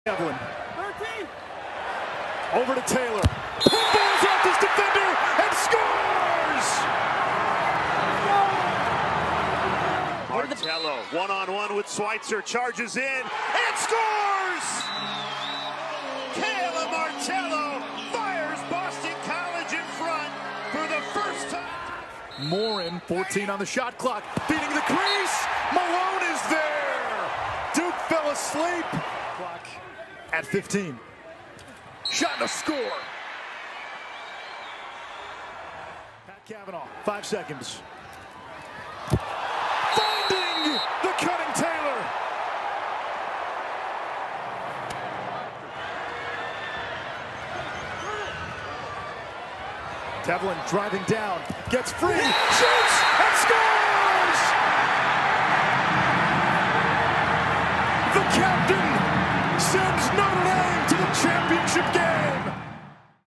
Evelyn. 13. Over to Taylor. Pulls off his defender and scores! Martello, one-on-one with Schweitzer, charges in and scores! Kayla Martello fires Boston College in front for the first time. Morin, 14 on the shot clock, beating the crease. Malone is there. Duke fell asleep. Clock at 15. Shot and a score. Pat Cavanaugh, 5 seconds. Finding the cutting Taylor. Devlin driving down, gets free, shoots and scores! The captain sends Notre Dame